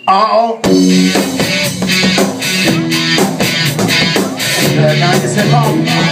Oh. The 90s hip hop.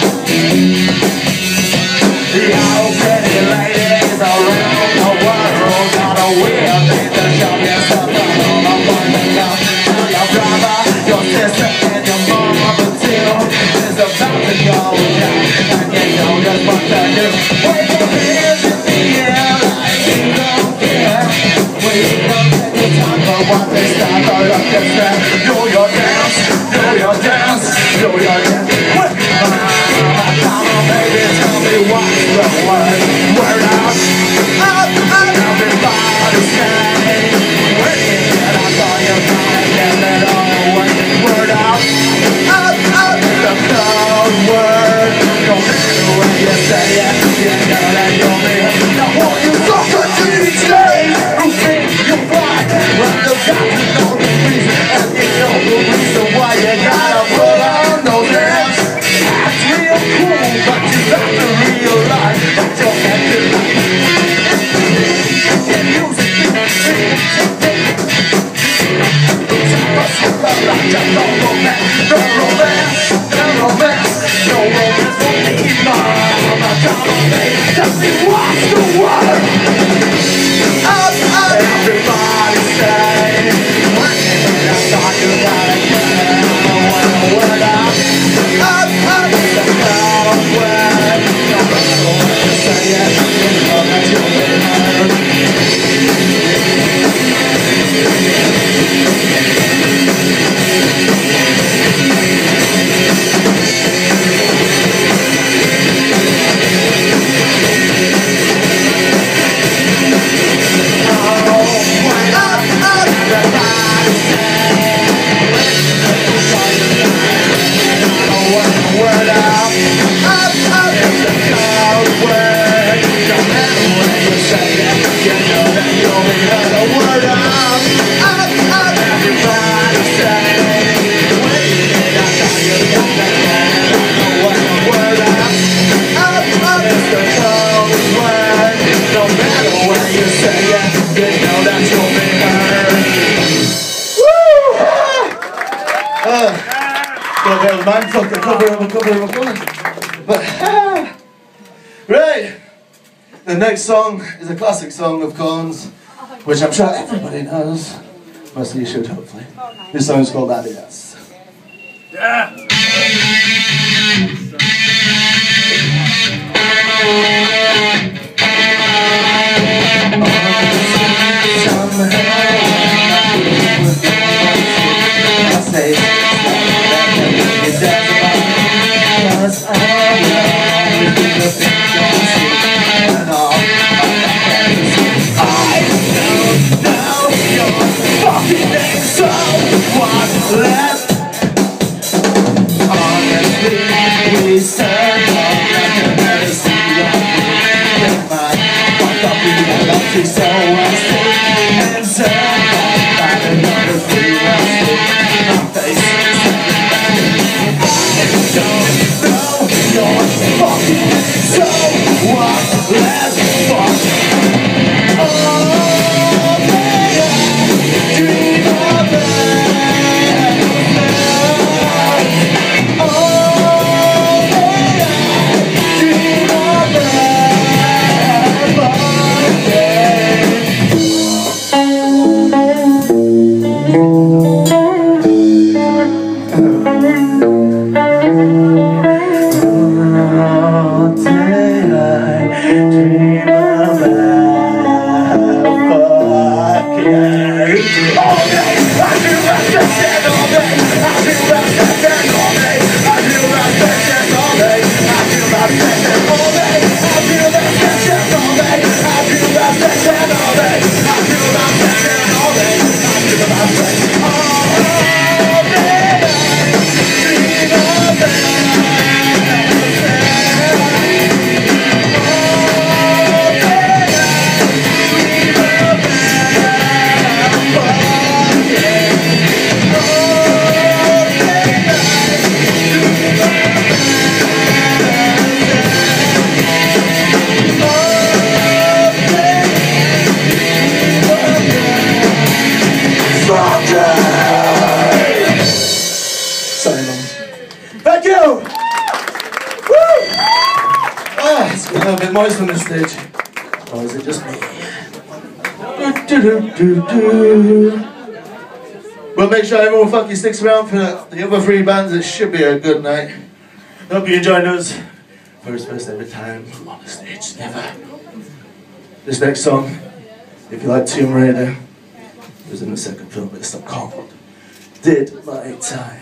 The old pretty ladies around the world got a weird thing to show yourself on a point now. Tell your brother, your sister, and your mama too. It's about to go down, and you know just what to do. Wave your hands in the air like you don't care. We don't take the time for what they start to look and stare. Do your dance, do your dance, do your dance. Come on, baby, tell me what's the word. Word out, up, everybody say. Where you get, I saw you coming, get it all away. Word out, up, the code word. No matter what you say it, you know that you'll be here. Now won't you talk to DJ? Who think you're black? Well, you got to know the reason, and you know the reason why you gotta put on those hands. Act real cool, but you got to realize that you can't do it. And music, no romance, no romance, no romance, no romance for me, mama. Come on, baby, tell me what's the word. Up, everybody say. When you hear that song, you gotta get it. Word up, the crowd word. No matter what you say it, you know that you'll be heard. Mindfuck, a cover of a woman. But, right. The next song is a classic song of KoRn's, which I'm sure everybody knows. Most of you should, hopefully. This song is called Adidas. Yeah! Left honestly, we serve on the see your mind. Fuck up, we love you so I stay and serve. moist on this stage? Or is it just me? Well, make sure everyone fucking sticks around for the other 3 bands. It should be a good night. Hope you enjoyed us. First ever time on the stage together. This next song, if you like Tomb Raider, it was in the second film, but it's called Did My Time.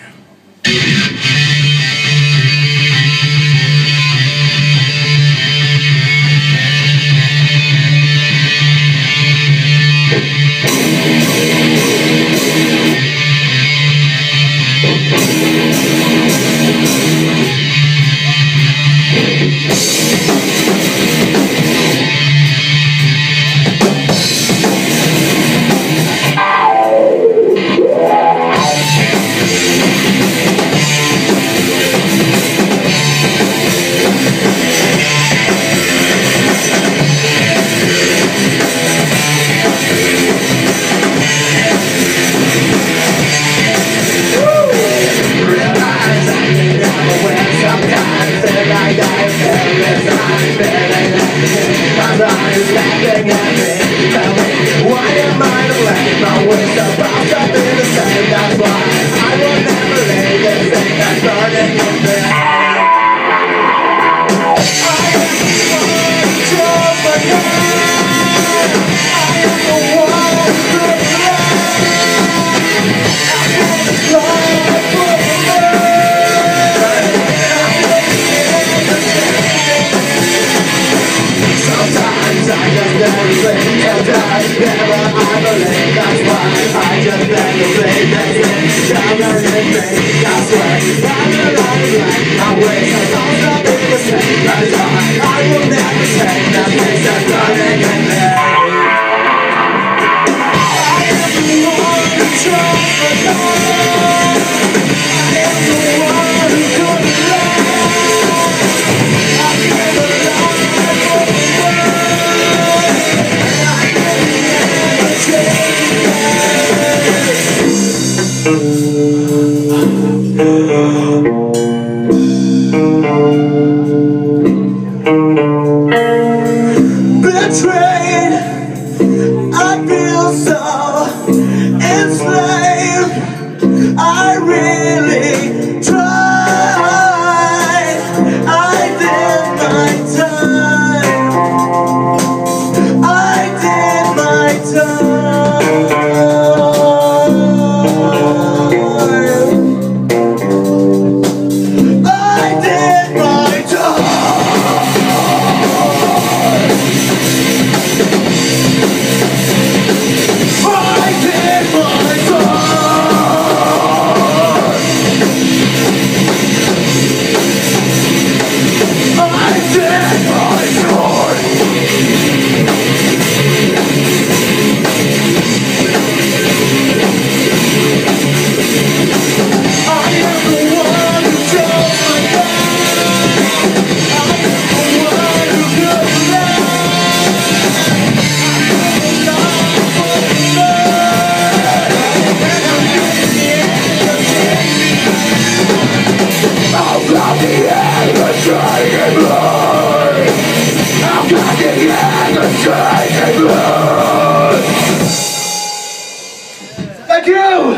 Thank you!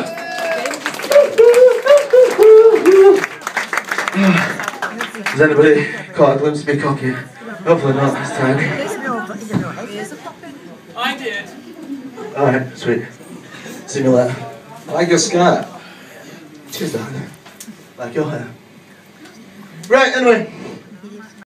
Has anybody caught a glimpse of me cocky? Hopefully not this time. I did. Alright, sweet. See me later. I like your skirt. Cheers, Dan. Like your hair. Right, anyway.